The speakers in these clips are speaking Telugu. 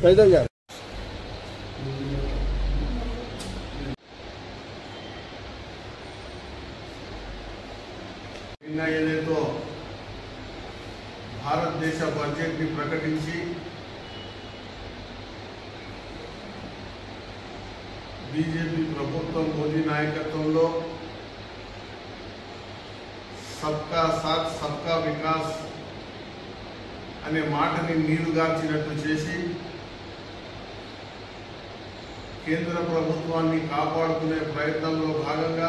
कैदर गाరు నిన్న ఏదైతే భారతదేశ బడ్జెట్ని ప్రకటించి బీజేపీ ప్రభుత్వం మోదీ నాయకత్వంలో సబ్కా సాత్ సబ్కా వికాస్ అనే మాటని నీరుగార్చినట్టు చేసి కేంద్ర ప్రభుత్వాన్ని కాపాడుకునే ప్రయత్నంలో భాగంగా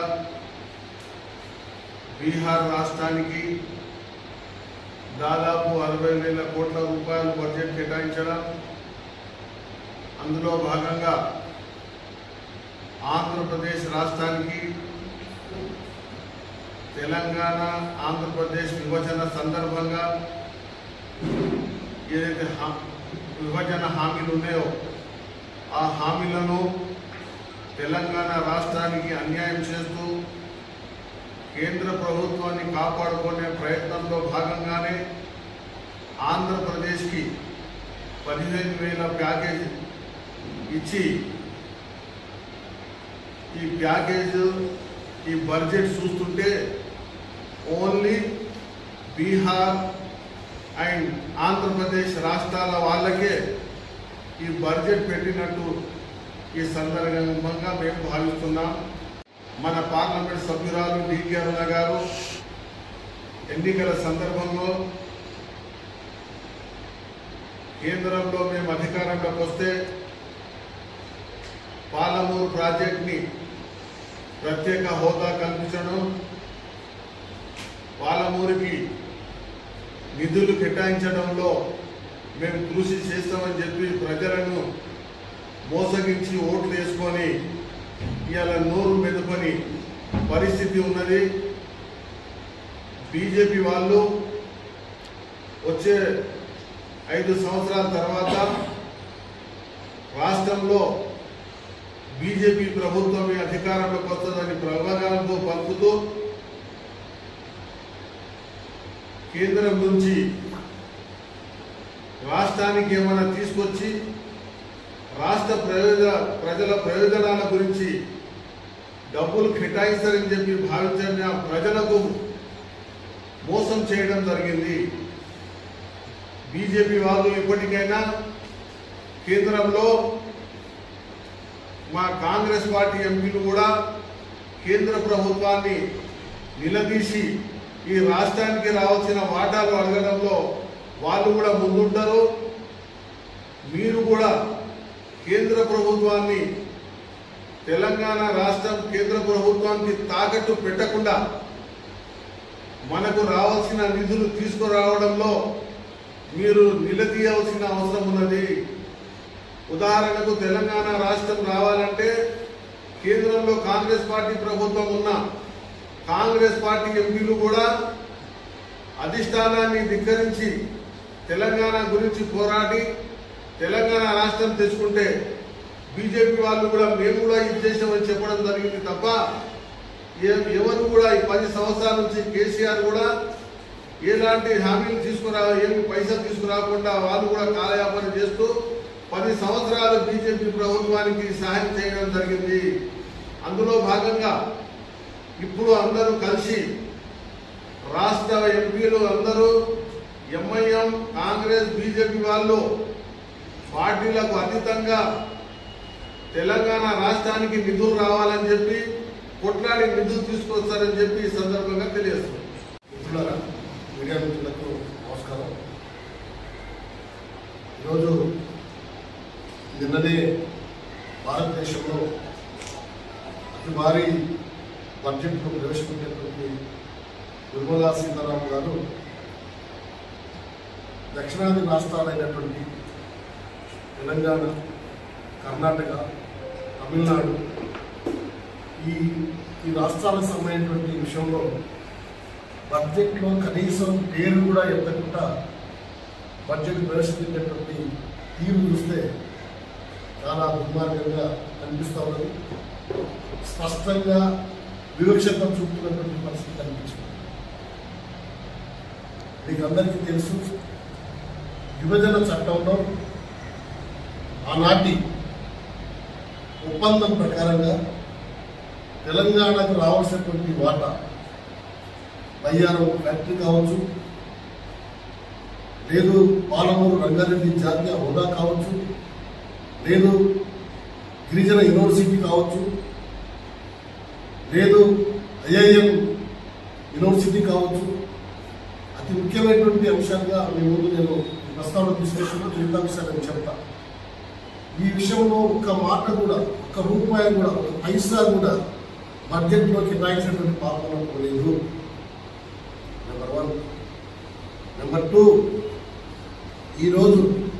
బీహార్ రాష్ట్రానికి దాదాపు 60,000 కోట్ల రూపాయలు బడ్జెట్ కేటాయించడం, అందులో భాగంగా ఆంధ్రప్రదేశ్ రాష్ట్రానికి తెలంగాణ ఆంధ్రప్రదేశ్ విభజన సందర్భంగా ఏదైతే విభజన హామీలు ఉన్నాయో ఆ హామీలను తెలంగాణ రాష్ట్రానికి అన్యాయం చేస్తూ కేంద్ర ప్రభుత్వాన్ని కాపాడుకునే ప్రయత్నంలో భాగంగానే ఆంధ్రప్రదేశ్కి 15,000 ప్యాకేజ్ ఇచ్చి ఈ ప్యాకేజ్ ఈ బడ్జెట్ చూస్తుంటే ఓన్లీ బీహార్ అండ్ ఆంధ్రప్రదేశ్ రాష్ట్రాల వాళ్ళకే ఈ బడ్జెట్ పెట్టినట్టు ఈ సందర్భంగా మేము భావిస్తున్నాం. మన పార్లమెంట్ సభ్యురాలు డికే అరుణ గారు ఎన్నికల సందర్భంలో కేంద్రంలో మేము అధికారంలోకి వస్తే పాలమూరు ప్రాజెక్ట్ని ప్రత్యేక హోదా కల్పించడం, పాలమూరుకి నిధులు కేటాయించడంలో మేము కృషి చేస్తామని చెప్పి ప్రజలను మోసగించి ఓట్లు వేసుకొని ఇవాళ నోరు మెదుకొని పరిస్థితి ఉన్నది. బీజేపీ వాళ్ళు వచ్చే 5 సంవత్సరాల తర్వాత రాష్ట్రంలో బీజేపీ ప్రభుత్వం అధికారంలోకి వస్తుందని ప్రలోభాలతో పలుకుతూ కేంద్రం నుంచి రాష్ట్రానికి ఏమైనా తీసుకొచ్చి రాష్ట్ర ప్రజల ప్రయోజనాల గురించి డబ్బులు కేటాయిస్తారని చెప్పి భావించిన ప్రజలకు మోసం చేయడం జరిగింది. బీజేపీ వాళ్ళు ఇప్పటికైనా కేంద్రంలో మా కాంగ్రెస్ పార్టీ ఎంపీలు కూడా కేంద్ర ప్రభుత్వాన్ని నిలదీసి ఈ రాష్ట్రానికి రావాల్సిన వాటాలు అడగడంలో వాళ్ళు కూడా ముందుంటారు. మీరు కూడా కేంద్ర ప్రభుత్వాన్ని తెలంగాణ రాష్ట్రం కేంద్ర ప్రభుత్వానికి తాకట్టు పెట్టకుండా మనకు రావాల్సిన నిధులు తీసుకురావడంలో మీరు నిలదీయాల్సిన అవసరం ఉన్నది. ఉదాహరణకు తెలంగాణ రాష్ట్రం రావాలంటే కేంద్రంలో కాంగ్రెస్ పార్టీ ప్రభుత్వం ఉన్న కాంగ్రెస్ పార్టీ ఎంపీలు కూడా అధిష్టానాన్ని ధిక్కరించి తెలంగాణ గురించి పోరాడి తెలంగాణ రాష్ట్రం తెచ్చుకుంటే బీజేపీ వాళ్ళు కూడా మేము కూడా ఇది చేసామని చెప్పడం జరిగింది తప్ప ఎవరు కూడా ఈ 10 సంవత్సరాల నుంచి కేసీఆర్ కూడా ఎలాంటి హామీలు ఏమి పైసలు తీసుకురాకుండా వాళ్ళు కూడా కాలయాపన చేస్తూ 10 సంవత్సరాలు బీజేపీ ప్రభుత్వానికి సహాయం చేయడం జరిగింది. అందులో భాగంగా ఇప్పుడు అందరూ కలిసి రాష్ట్ర ఎంపీలు అందరూ ఎంఐఎం కాంగ్రెస్ బీజేపీ వాళ్ళు పార్టీలకు అతీతంగా తెలంగాణ రాష్ట్రానికి నిధులు రావాలని చెప్పి కొట్లాడి నిధులు తీసుకొస్తారని చెప్పి ఈ సందర్భంగా తెలియజేస్తున్నాం. మిత్రులారా, మీడియా మిత్రులకు నమస్కారం. ఈరోజు నిన్ననే భారతదేశంలో అతి భారీ బడ్జెట్ను ప్రవేశపెట్టినటువంటి నిర్మలా సీతారామన్ గారు దక్షిణాది రాష్ట్రాలైనటువంటి తెలంగాణ, కర్ణాటక, తమిళనాడు ఈ రాష్ట్రాలకు సంబంధించినటువంటి విషయంలో బడ్జెట్లో కనీసం పేరు కూడా ఎత్తకుండా బడ్జెట్ ప్రవేశపెట్టినటువంటి తీరు చూస్తే చాలా దుర్మార్గంగా కనిపిస్తూ ఉన్నది. స్పష్టంగా వివక్షత చూపుతున్నటువంటి పరిస్థితి కనిపించింది. మీకు అందరికీ తెలుసు, విభజన చట్టంలో ఆనాటి ఒప్పందం ప్రకారంగా తెలంగాణకు రావాల్సినటువంటి వాటా బయ్యారం ఫ్యాక్టరీ కావచ్చు, లేదు పాలమూరు రంగారెడ్డి జాతీయ హోదా కావచ్చు, లేదు గిరిజన యూనివర్సిటీ కావచ్చు, లేదు ఐఐఎం యూనివర్సిటీ కావచ్చు, అతి ముఖ్యమైనటువంటి అంశాలుగా మీ ముందు నేను ప్రస్తావన తీసుకొస్తున్నా. మిగతా విషయాలు నేను చెప్తా. ఈ విషయంలో ఒక్క మాట కూడా, ఒక్క రూపాయి కూడా, ఒక పైసా కూడా బడ్జెట్లో కేటాయించినటువంటి పాపన పోలేదు. నెంబర్ 1. నెంబర్ 2, ఈరోజు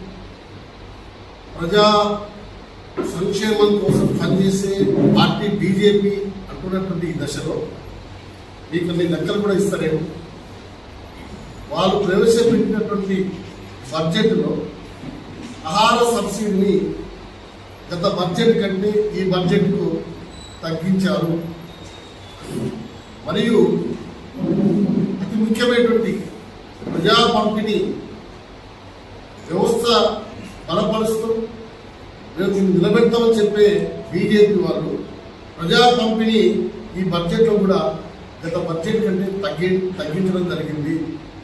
ప్రజా సంక్షేమం కోసం పనిచేసే పార్టీ బీజేపీ అంటున్నటువంటి ఈ దశలో మీకు కొన్ని లెక్కలు కూడా ఇస్తారేమో. వాళ్ళు ప్రవేశపెట్టినటువంటి బడ్జెట్లో ఆహార సబ్సిడీని గత బడ్జెట్ కంటే ఈ బడ్జెట్కు తగ్గించారు. మరియు అతి ముఖ్యమైనటువంటి ప్రజా పంపిణీ వ్యవస్థ బలపరుస్తూ మేము నిలబెడతామని చెప్పే బీజేపీ వాళ్ళు ప్రజా పంపిణీ ఈ బడ్జెట్లో కూడా గత బడ్జెట్ కంటే తగ్గించడం జరిగింది.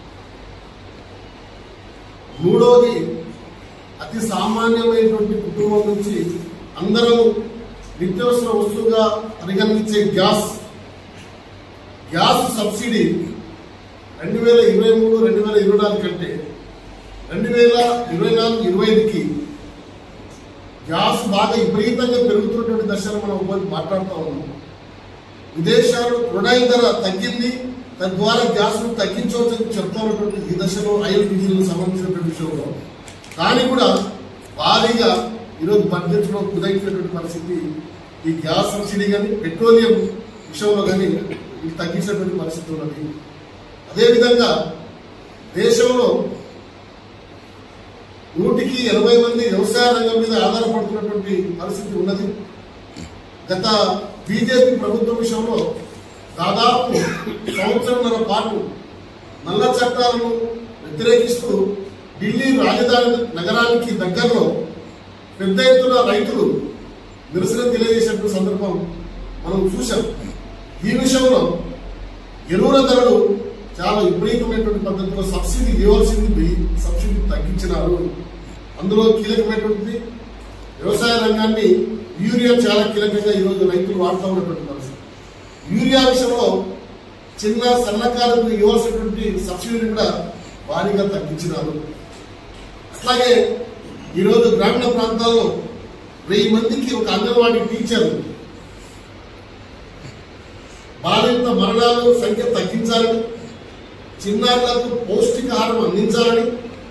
మూడోది, అతి సామాన్యమైనటువంటి కుటుంబం నుంచి అందరం నిత్యావసర వస్తువుగా పరిగణించే గ్యాస్ సబ్సిడీ 2023-2024 కంటే 2024-25కి గ్యాస్ బాగా విపరీతంగా పెరుగుతున్నటువంటి దశలో మనం మాట్లాడుతూ ఉన్నాం. విదేశాలు క్రూడాయిల్ ధర తగ్గింది, తద్వారా గ్యాస్ను తగ్గించవచ్చని చెప్తున్నటువంటి ఈ దశలో ఐఎల్పీజీలకు సంబంధించినటువంటి విషయంలో కానీ కూడా భారీగా ఈరోజు బడ్జెట్లో కుదైనటువంటి పరిస్థితి. ఈ గ్యాస్ సబ్సిడీ కానీ పెట్రోలియం విషయంలో కానీ ఇది తగ్గించినటువంటి పరిస్థితి ఉన్నది. అదేవిధంగా దేశంలో 100కి 80 మంది వ్యవసాయ రంగం మీద ఆధారపడుతున్నటువంటి పరిస్థితి ఉన్నది. గత బీజేపీ ప్రభుత్వం విషయంలో దాదాపు సంవత్సరంన్నర పాటు నల్ల చట్టాలను వ్యతిరేకిస్తూ ఢిల్లీ రాజధాని నగరానికి దగ్గరలో పెద్ద ఎత్తున రైతులు నిరసన తెలియజేసినటువంటి సందర్భం మనం చూశాం. ఈ విషయంలో ఎరువుల ధరలు చాలా విపరీతమైనటువంటి పద్ధతిలో సబ్సిడీ ఇవ్వాల్సింది సబ్సిడీ తగ్గించినారు. అందులో కీలకమైనటువంటి వ్యవసాయ రంగాన్ని యూరియా చాలా కీలకంగా ఈరోజు రైతులు వాడుతూ ఉన్నటువంటి పరిస్థితి. యూరియా విషయంలో చిన్న సన్నకారులకు ఇవ్వాల్సినటువంటి సబ్సిడీని కూడా భారీగా తగ్గించినారు. అట్లాగే ఈరోజు గ్రామీణ ప్రాంతాల్లో 1000 మందికి ఒక అంగన్వాడీ టీచర్ బాలింత మరణాల సంఖ్య తగ్గించాలని, చిన్నారులకు పౌష్టికాహారం అందించాలని,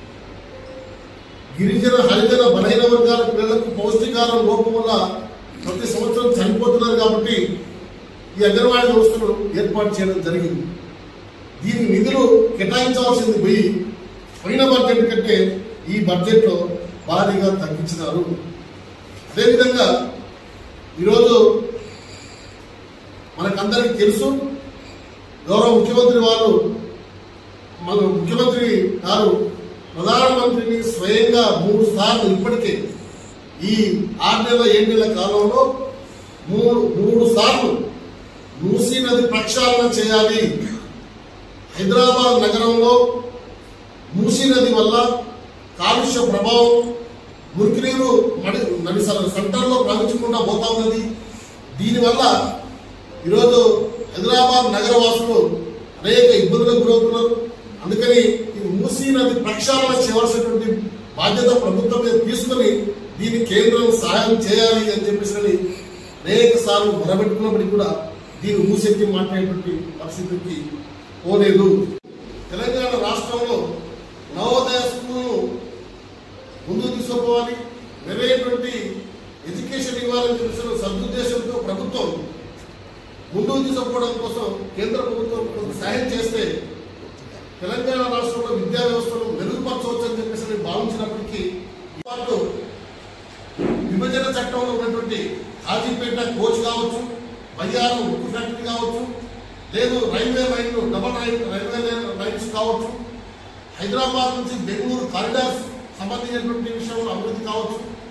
గిరిజన హరిజన బలహీన వర్గాల పిల్లలకు పౌష్టికాహారం లోపం వల్ల ప్రతి సంవత్సరం చనిపోతున్నారు. కాబట్టి ఈ అంగన్వాడీ వ్యవస్థను ఏర్పాటు చేయడం జరిగింది. దీని నిధులు కేటాయించవలసింది పోయిన బడ్జెట్ కంటే ఈ బడ్జెట్లో భారీగా తగ్గించినారు. అదేవిధంగా ఈరోజు మనకందరికీ తెలుసు, గౌరవ ముఖ్యమంత్రి గారు ప్రధానమంత్రిని స్వయంగా 3 సార్లు ఇప్పటికే ఈ 6 నెలల 7 నెలల కాలంలో 3 సార్లు మూసీ నది ప్రక్షాళన చేయాలి, హైదరాబాద్ నగరంలో మూసీ నది వల్ల కాలుష్య ప్రభావం, మురికి నీరు నడి సెంటర్లో ప్రవహించకుండా పోతా ఉన్నది. దీనివల్ల ఈరోజు హైదరాబాద్ నగరవాసులు అనేక ఇబ్బందులకు గురవుతున్నారు. అందుకని ఈ మూసీ నది ప్రక్షాళన చేయవలసినటువంటి బాధ్యత ప్రభుత్వం మీద తీసుకుని దీన్ని కేంద్రం సహాయం చేయాలి అని చెప్పేసి అనేక సార్లు మొరబెట్టుకున్నప్పటికీ కూడా దీన్ని మూసెత్తి మాట్లాడేటువంటి పరిస్థితికి పోలేదు. తెలంగాణ రాష్ట్రంలో నవోదయ స్కూల్ను ముందుకు తీసుకుపోవాలి, మెరుగైనటువంటి ఎడ్యుకేషన్ ఇవ్వాలని చెప్పిన సదుద్దేశంతో ప్రభుత్వం ముందుకు తీసుకుపోవడం కోసం కేంద్ర ప్రభుత్వం కొంత సాయం చేస్తే తెలంగాణ రాష్ట్రంలో విద్యా వ్యవస్థను మెరుగుపరచవచ్చు అని చెప్పేసి భావించినప్పటికీ పాటు విభజన చట్టంలో ఉన్నటువంటి కాజీపేట కోచ్ కావచ్చు, బయ్యారం ఉక్కు ఫ్యాక్టరీ కావచ్చు, లేదు రైల్వే లైన్లు రైల్వే లైన్స్ కావచ్చు, హైదరాబాద్ నుంచి బెంగళూరు కారిడార్స్ సంబంధించినటువంటి విషయంలో అభివృద్ధి కావచ్చు,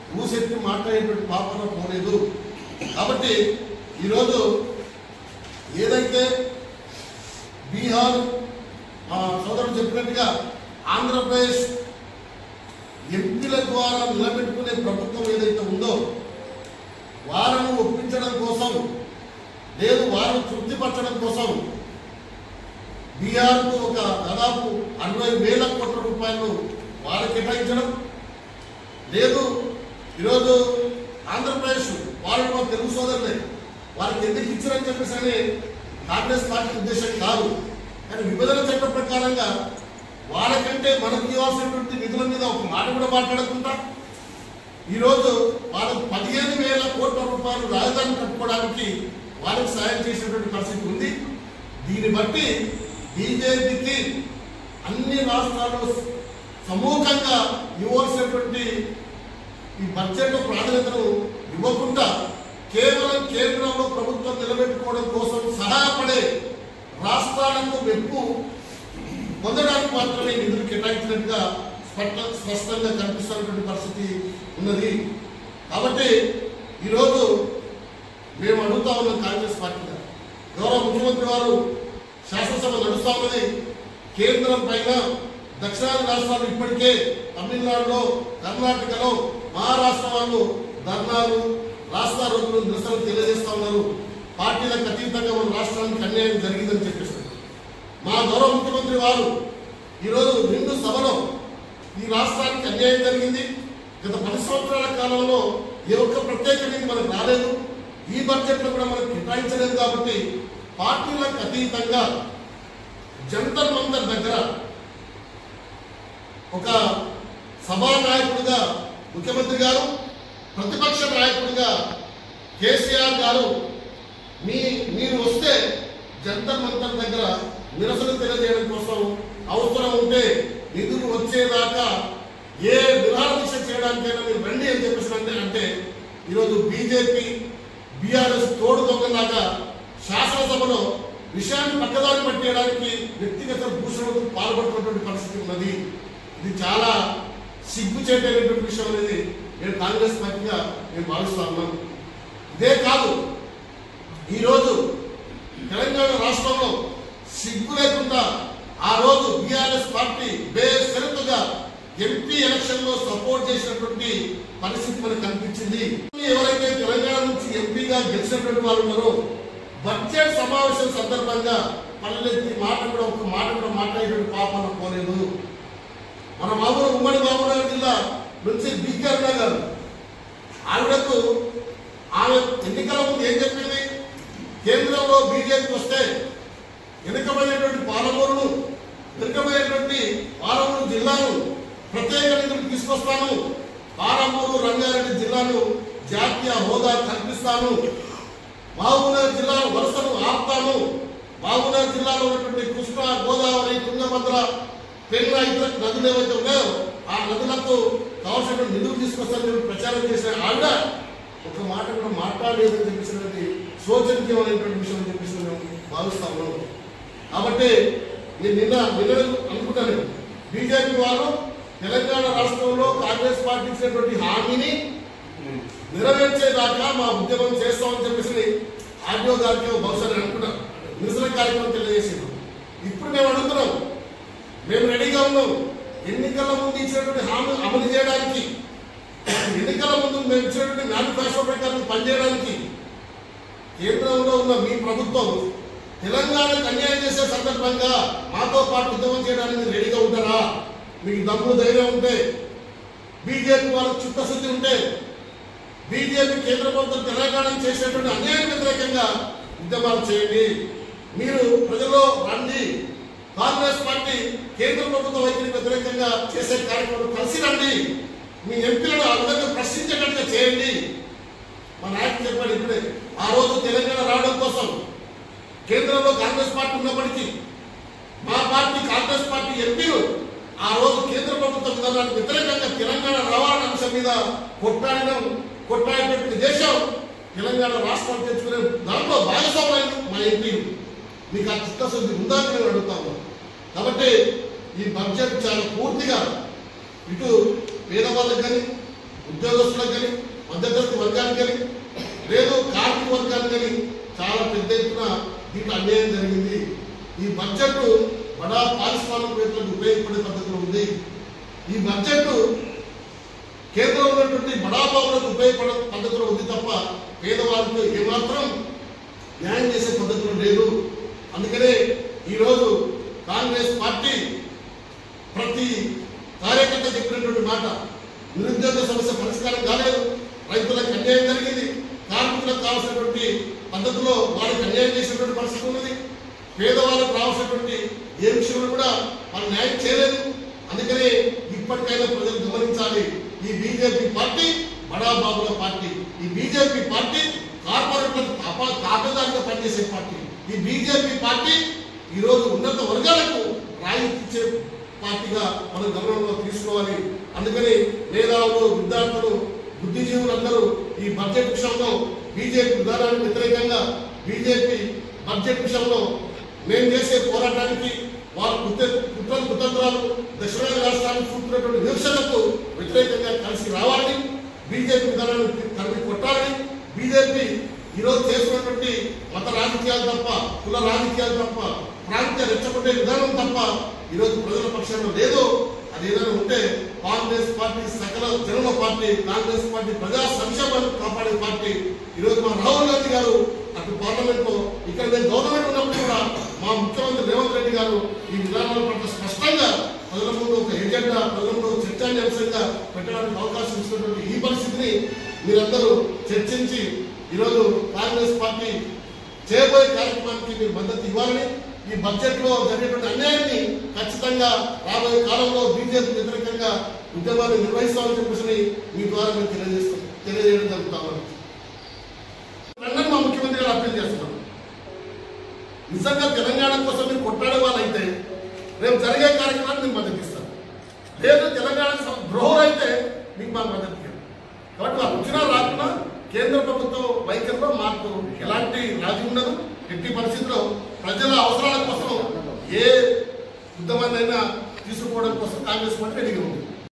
ఊసెత్తి మాట్లాడేటువంటి పాపన పోలేదు. కాబట్టి ఈరోజు ఏదైతే బీహార్ సోదరుడు చెప్పినట్టుగా ఆంధ్రప్రదేశ్ ఎంపీల ద్వారా నిలబెట్టుకునే ప్రభుత్వం ఏదైతే ఉందో వారిని ఒప్పించడం కోసం లేదు వారిని తృప్తిపరచడం కోసం బీహార్కు ఒక దాదాపు 60,000 కోట్ల రూపాయలు వారు కేటాయించడం లేదు. ఈరోజు ఆంధ్రప్రదేశ్ వాళ్ళు తెలుగు సోదరులే వారికి ఎందుకు ఇచ్చారని చెప్పేసి కాంగ్రెస్ పార్టీ ఉద్దేశం కాదు. కానీ విభజన చట్టం ప్రకారంగా వాళ్ళకంటే మనకు ఇవ్వాల్సినటువంటి నిధుల మీద ఒక మాట కూడా మాట్లాడకుండా ఈరోజు వాళ్ళకు 15,000 కోట్ల రూపాయలు రాజధాని కట్టుకోవడానికి వాళ్ళకి సాయం చేసినటువంటి పరిస్థితి ఉంది. దీన్ని బట్టి బీజేపీకి అన్ని రాష్ట్రాల్లో సమూహంగా ఇవ్వాల్సినటువంటి ఈ బడ్జెట్ ప్రాధాన్యతను ఇవ్వకుండా కేవలం కేంద్రంలో ప్రభుత్వం నిలబెట్టుకోవడం కోసం సహాయపడే రాష్ట్రాలకు మెప్పు పొందడానికి మాత్రమే నిధులు కేటాయించినట్టుగా స్పష్టంగా కనిపిస్తున్నటువంటి పరిస్థితి ఉన్నది. కాబట్టి ఈరోజు మేము అడుగుతా ఉన్నాం కాంగ్రెస్ పార్టీగా, గౌరవ ముఖ్యమంత్రి వారు శాసనసభ నడుస్తా ఉన్నది, కేంద్రం పైన దక్షిణాది రాష్ట్రాలు ఇప్పటికే తమిళనాడులో కర్ణాటకలో మహారాష్ట్ర వాళ్ళు ధర్నాలు రాష్ట్ర రోజులు నిరసనలు తెలియజేస్తా ఉన్నారు. పార్టీలకు అతీతంగా మన రాష్ట్రానికి అన్యాయం జరిగిందని చెప్పేసి మా గౌరవ ముఖ్యమంత్రి వారు ఈరోజు నిండు సభలో ఈ రాష్ట్రానికి అన్యాయం జరిగింది, గత 10 సంవత్సరాల కాలంలో ఏ ఒక్క ప్రత్యేక నిధి మనకు రాలేదు, ఈ బడ్జెట్ లో కూడా మనకు కేటాయించలేదు. కాబట్టి పార్టీలకు అతీతంగా జంతర్ మంతర్ దగ్గర ఒక సభానాయకుడిగా ముఖ్యమంత్రి గారు, ప్రతిపక్ష నాయకుడిగా కేసీఆర్ గారు మీరు వస్తే జంతర్ మంతర్ దగ్గర నిరసన తెలియజేయడం కోసం అవసరం ఉంటే నిధులు వచ్చేదాకా ఏ నిరాహార దీక్ష చేయడానికైనా మీరు రండి అని చెప్పేసి అంటే ఈరోజు బీజేపీ బీఆర్ఎస్ తోడు దొంగలాగా శాసనసభలో విషయాన్ని పక్కదారి పట్టేయడానికి వ్యక్తిగత దూషణకు పాల్పడుతున్నటువంటి పరిస్థితి ఉన్నది. ఇది చాలా సిగ్గుచేటటువంటి విషయం అనేది నేను కాంగ్రెస్ పార్టీగా నేను భావిస్తా ఉన్నాను. ఇదే కాదు, ఈరోజు తెలంగాణ రాష్ట్రంలో సిగ్గు లేకుండా ఆ రోజు బీఆర్ఎస్ పార్టీ బేషరతుగా ఎంపీ ఎలక్షన్ లో సపోర్ట్ చేసినటువంటి పరిస్థితి మనకు కనిపించింది. ఎవరైతే తెలంగాణ నుంచి ఎంపీగా గెలిచినటువంటి వాళ్ళు ఉన్నారో బడ్జెట్ సమావేశం సందర్భంగా పల్లెత్తి ఒక మాట కూడా మాట్లాడేటువంటి పాపన పోలేదు. మన ఉమ్మడి మహబూబ్నగర్ జిల్లా నుంచి బిగ్గర్ గారు ఆవిడకు ఆమె ఎన్నికల ముందు ఏం చెప్పింది, కేంద్రంలో బీజేపీ వస్తే వెనుకబడినటువంటి పాలమూరు జిల్లాను ప్రత్యేక నిధులు తీసుకొస్తాను, పాలమూరు రంగారెడ్డి జిల్లాను జాతీయ హోదా కల్పిస్తాను, మహబూబ్నగర్ జిల్లా వలసను ఆపుతాను, మహబూబ్నగర్ జిల్లాలో ఉన్నటువంటి కృష్ణా గోదావరి తుంగభద్ర పెన్నా ఇతర నదులు ఏవైతే ఉన్నాయో ఆ నదులకు కావాల్సిన నిధులు తీసుకొస్తానని ప్రచారం చేసిన ఆవిడ ఒక మాట కూడా మాట్లాడలేదని చెప్పేసినటువంటి శోచనీయమైనటువంటి విషయం అని చెప్పేసి మేము భావిస్తా ఉన్నాం. కాబట్టి నేను నిన్న అనుకుంటాను, బీజేపీ వాళ్ళు తెలంగాణ రాష్ట్రంలో కాంగ్రెస్ పార్టీ ఇచ్చినటువంటి హామీని నెరవేర్చేదాకా మా ఉద్యమం చేస్తామని చెప్పేసి ఆర్డీఓ గారికి బహుశా అనుకున్నాం, నిరసన కార్యక్రమం తెలియజేసింది. ఇప్పుడు మేము అడుగుతున్నాం, మేము రెడీగా ఉన్నాం ఎన్నికల ముందు ఇచ్చినటువంటి హామీ అమలు చేయడానికి, ఎన్నికల ముందు మేము ఇచ్చినటువంటి మేనిఫెస్టో ప్రకారం పనిచేయడానికి. కేంద్రంలో ఉన్న మీ ప్రభుత్వం తెలంగాణకు అన్యాయం చేసే సందర్భంగా మాతో పాటు ఉద్యమం చేయడానికి రెడీగా ఉంటారా? మీకు దమ్ము ధైర్యం ఉంటే, బీజేపీ వాళ్ళకు చిత్తశుద్ధి ఉంటే, బీజేపీ కేంద్ర ప్రభుత్వం తెలంగాణ చేసేటువంటి అన్యాయం వ్యతిరేకంగా ఉద్యమాలు చేయండి. మీరు ప్రజల్లో రండి, కాంగ్రెస్ పార్టీ కేంద్ర ప్రభుత్వ వైఖరికి వ్యతిరేకంగా చేసే కార్యక్రమం కలిసి రండి, మీ ఎంపీలను ఆ విధంగా ప్రశ్నించేటట్టుగా చేయండి. మా నాయకుడు చెప్పాడు ఇప్పుడే, ఆ రోజు తెలంగాణ రావడం కోసం కేంద్రంలో కాంగ్రెస్ పార్టీ ఉన్నప్పటికీ మా పార్టీ కాంగ్రెస్ పార్టీ ఎంపీలు ఆ రోజు కేంద్ర ప్రభుత్వ విధానానికి వ్యతిరేకంగా తెలంగాణ రవాణా అంశం మీద కొట్టాడేటువంటి దేశం తెలంగాణ రాష్ట్రాన్ని తెచ్చుకునే దాంట్లో భాగస్వామ్యం మా ఎంపీలు. మీకు ఆ చిత్తశుద్ధి ఉందా అని మేము అడుగుతాము. కాబట్టి ఈ బడ్జెట్ చాలా పూర్తిగా ఇటు పేదవాళ్ళకి కానీ ఉద్యోగస్తులకు కానీ మధ్యతరగతి వర్గానికి కానీ లేదు కార్మిక వర్గానికి కానీ చాలా పెద్ద ఎత్తున దీంట్లో అన్యాయం జరిగింది. ఈ బడ్జెట్ బడా పారిశ్రామికవేత్తలకు ఉపయోగపడే పద్ధతిలో ఉంది. ఈ బడ్జెట్ కేంద్రంలో ఉన్నటువంటి బడాబాబులకు ఉపయోగపడే పద్ధతిలో ఉంది తప్ప పేదవారికి ఏమాత్రం న్యాయం చేసే పద్ధతిలో లేదు. అందుకనే ఈరోజు కాంగ్రెస్ పార్టీ ప్రతి కార్యకర్త చెప్పినటువంటి మాట, నిరుద్యోగ సమస్య పరిష్కారం కాలేదు, రైతులకు అన్యాయం జరిగింది, కార్మికులకు కావాల్సినటువంటి పద్ధతిలో వారికి అన్యాయం చేసినటువంటి పరిస్థితి ఉన్నది, పేదవాళ్ళకు రావాల్సినటువంటి ఏ విషయంలో కూడా వాళ్ళు న్యాయం చేయలేదు. అందుకనే ఇప్పటికైనా ప్రజలు గమనించాలి, ఈ బీజేపీ పార్టీ బడాబాబుల పార్టీ, ఈ బీజేపీ పార్టీ కార్పొరేట్లకు కాపదారిగా పనిచేసే పార్టీ, ఈ బీజేపీ పార్టీ ఈరోజు ఉన్నత వర్గాలకు రాయితీచ్చే పార్టీగా మనం గమనంలో తీసుకోవాలి. అందుకని మేధావులు, విద్యార్థులు, బుద్ధిజీవులందరూ ఈ బడ్జెట్ విషయంలో బీజేపీ విధానానికి వ్యతిరేకంగా, బీజేపీ బడ్జెట్ విషయంలో మేము చేసే పోరాటానికి వారు కుతంత్రాలు దక్షిణాది రాష్ట్రానికి చూపుతున్నటువంటి నిరసనకు వ్యతిరేకంగా కలిసి రావాలని, బీజేపీ విధానాన్ని తరిమి కొట్టాలని, బీజేపీ ఈరోజు చేస్తున్నటువంటి మత రాజకీయాలు తప్ప, కుల రాజకీయాలు తప్ప, ప్రాంతీయ రెచ్చగొట్టే విధానం తప్ప ఈరోజు ప్రజల పక్షంలో లేదు. అది ఏదైనా ఉంటే కాంగ్రెస్ పార్టీ సకల జనుల పార్టీ, కాంగ్రెస్ పార్టీ ప్రజా సంక్షేమాన్ని కాపాడే పార్టీ. ఈరోజు మా రాహుల్ గాంధీ గారు అటు పార్లమెంట్ లో, ఇక్కడ నేను గవర్నమెంట్ ఉన్నప్పుడు కూడా మా ముఖ్యమంత్రి రేవంత్ రెడ్డి గారు ఈ విధానాల పట్ల స్పష్టంగా ప్రజల ముందు ఒక ఎజెండా, ప్రజల ముందు చర్చాంశంగా పెట్టడానికి అవకాశం ఇస్తున్నటువంటి ఈ పరిస్థితిని మీరందరూ చర్చించి ఈరోజు కాంగ్రెస్ పార్టీ చేయబోయే కార్యక్రమానికి మీరు మద్దతు ఇవ్వాలని, ఈ బడ్జెట్ లో జరిగేటువంటి అన్యాయాన్ని ఖచ్చితంగా రాబోయే కాలంలో బీజేపీ వ్యతిరేకంగా ఉద్యమాన్ని నిర్వహిస్తామని చెప్పేసి మీ ద్వారా మేము తెలియజేయడం జరుగుతామని మా ముఖ్యమంత్రి గారు అప్పీల్ చేస్తున్నాం. నిజంగా తెలంగాణ కోసం మీరు కొట్టాడే వాళ్ళైతే రేపు జరిగే కార్యక్రమాన్ని మీకు మద్దతు ఇస్తారు, లేదు తెలంగాణకు ద్రోహులు అయితే మీకు మాకు మద్దతు ఇవ్వాలి. కాబట్టి వాళ్ళు వచ్చినా రాకుండా కేంద్ర ప్రభుత్వం వైఖరిలో మాకు ఎలాంటి రాజీ ఉండదు. ఎట్టి పరిస్థితుల్లో ప్రజల అవసరాల కోసం ఏ ఉద్యమాన్నైనా తీసుకోవడం కోసం కాంగ్రెస్ పార్టీ రెడీగా ఉంది.